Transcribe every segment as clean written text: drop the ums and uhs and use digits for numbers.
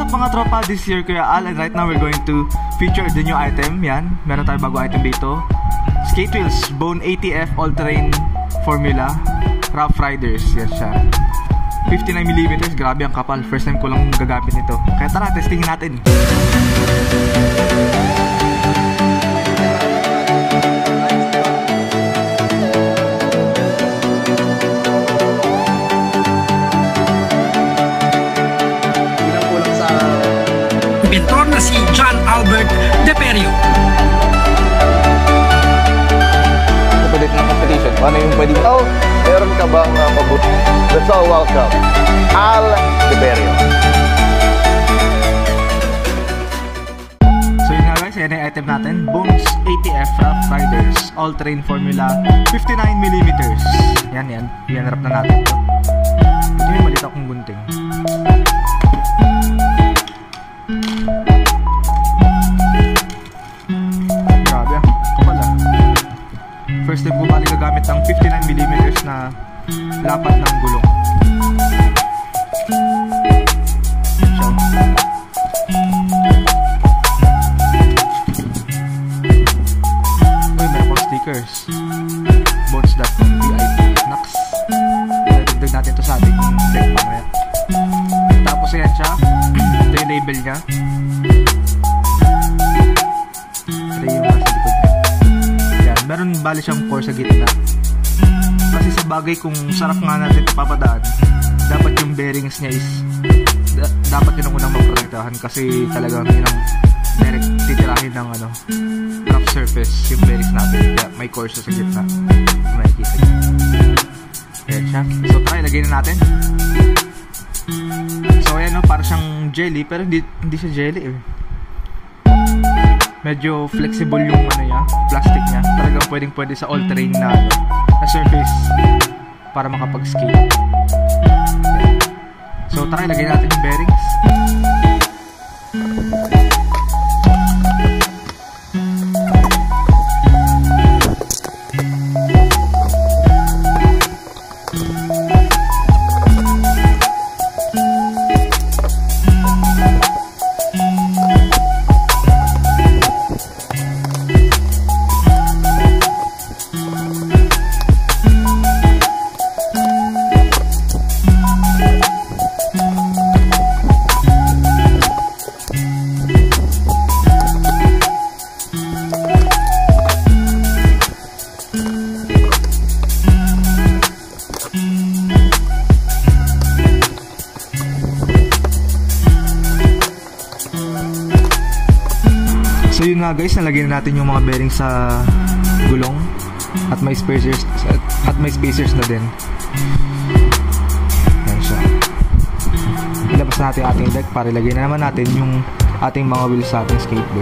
up mga tropa? This year Kuya Al, and right now we're going to feature the new item. Yan, meron tayo bago item dito. Skate wheels, Bone ATF All-Terrain Formula Rough Riders. Yan siya, 59mm, grabe ang kapal. First time ko lang gagamit nito. Kaya tara, testingin natin. Inventor na si John Albert Deperio. Palit na competition. Paano yung pwede? Oh, meron ka bang pabut? That's all, welcome. Al Deperio. So yun nga guys, yan yung item natin. Bones ATF Rough Riders All-Terrain Formula 59mm. Yan, i-unwrap na natin ito. Ito yung malit akong gunting. Grabe ah, kapal ah. First time ko bali gagamit ng 59mm na lapat ng gulong. Uy, meron pang stickers. Bones.com VIP Nax. Dagdag natin ito sa ating deck mamaya. Tapos yan siya. Ito yung label nya. Ito yung nasa likod nya. Yan, meron bali siyang core sa gitna. Kasi sa bagay kung sarap nga natin ito papadaan, dapat yung bearings nya is dapat yun ang unang maprotektahan. Kasi talagang yun ang direct titirahin ng rough surface yung bearings natin. Kaya may core siya sa gitna. Makikita nyo. Ayan siya. So try, lagay na natin. So ayan no, para siyang jelly, pero hindi siya jelly eh. Medyo flexible yung plastic niya. Talagang pwede sa all-terrain na surface para makapag-skate. So tara, ilagay natin yung bearings. So yun nga guys, nalagyan natin yung mga bearings sa gulong at may spacers na din. Ayan siya. Ilabas natin ating deck para ilagay na naman natin yung ating mga wheels sa ating skateboard.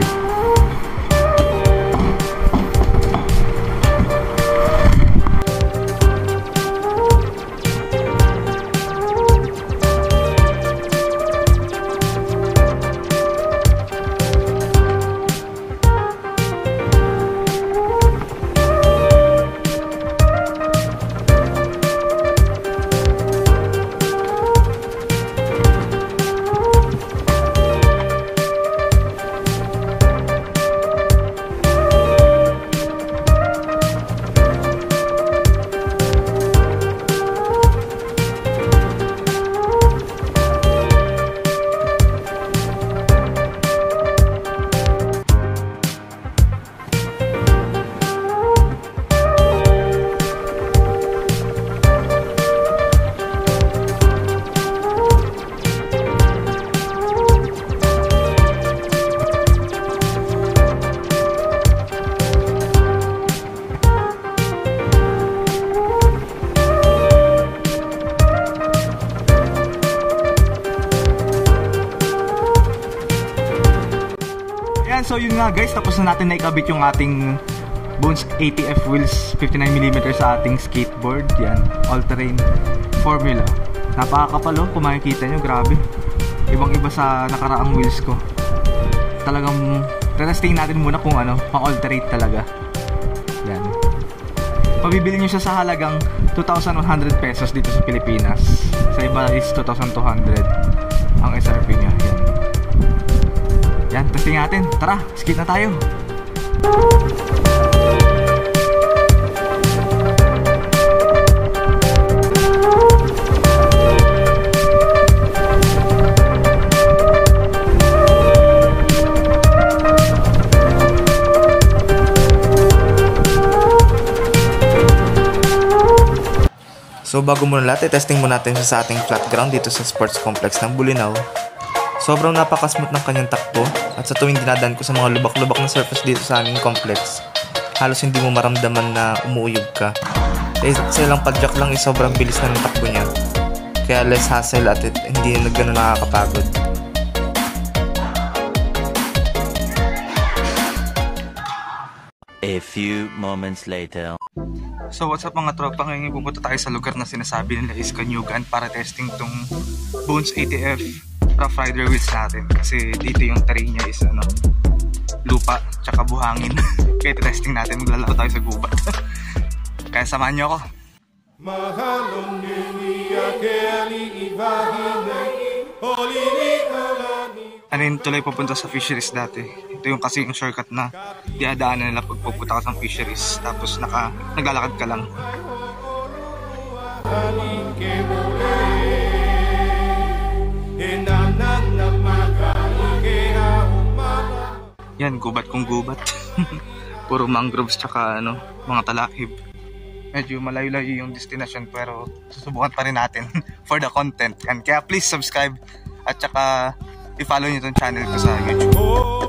So yun nga guys, tapos na natin naikabit yung ating Bones ATF wheels 59mm sa ating skateboard. Yan, all-terrain formula. Napakakapal oh, kung makikita nyo, grabe. Ibang iba sa nakaraang wheels ko. Talagang testing natin muna kung pang all-terrain talaga. Yan. Mabibili nyo siya sa halagang 2,100 pesos dito sa Pilipinas. Sa iba is 2,200 ang SRP nya. Yan. testing natin. Tara, skate na tayo. So bago muna lahat, testing muna natin sa ating flat ground dito sa sports complex ng Bulinaw. Sobrang napaka-smooth ng kanyang takbo at sa tuwing dinadaan ko sa mga lubak-lubak na surface dito sa aming complex, halos hindi mo maramdaman na umuuyog ka. Sa ilang padjak lang sobrang bilis na ng takbo niya. Kaya less hassle at hindi na gano'n nakakapagod. A few moments later. So what's up mga tropa, ngayon pupunta tayo sa lugar na sinasabi nila is Kanyugan para testing tong Bones ATF Rough Rider wheels natin. Kasi dito yung terrain niya is lupa tsaka buhangin. Kaya testing natin, maglalaro tayo sa gubat. Kaya samahan niyo ako. Tuloy pupunta sa fisheries dati. Ito yung kasi yung shortcut na diadaanan nila pag pupunta ka sa fisheries. Tapos naglalakad ka lang. Yan, gubat kung gubat. Puro mangroves tsaka mga talahib. Medyo malayo-layo yung destination pero susubukan pa rin natin for the content. And kaya please subscribe at tsaka i-follow nyo itong channel ko sa YouTube.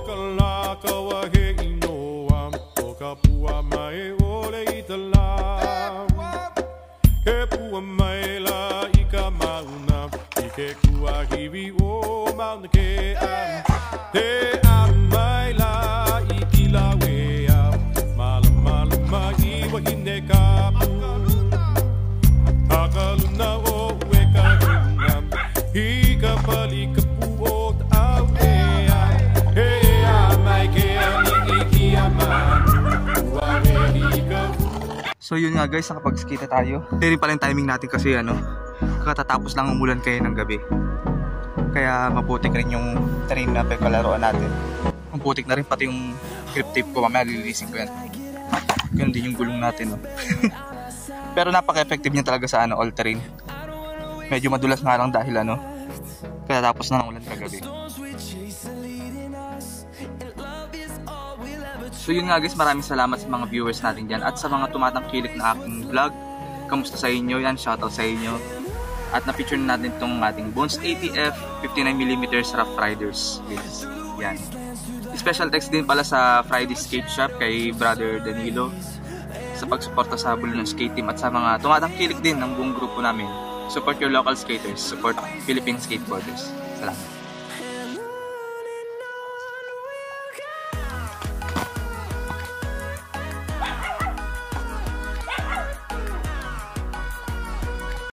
So yun nga guys, nakapag-skate tayo. Hindi pa rin timing natin kasi katatapos lang umulan kayo ng gabi. Kaya maputik rin yung terrain na pagkalaroan natin. Maputik na rin pati yung grip tape ko, mamaya lilinisin ko yan. Ganun din yung gulong natin. Pero napaka-effective niya talaga sa all terrain. Medyo madulas nga lang dahil katatapos na ng ulan kagabi. So yun nga guys, maraming salamat sa mga viewers natin dyan at sa mga tumatangkilik na aking vlog. Kamusta sa inyo? Yan, shoutout sa inyo. At na-feature na natin itong ating Bones ATF 59mm Rough Riders wheels. Yan. Special thanks din pala sa Friday Skate Shop kay Brother Danilo sa pagsuporta sa Bulinaw Skate Team at sa mga tumatangkilik din ng buong grupo namin. Support your local skaters, support Philippine skateboarders. Salamat.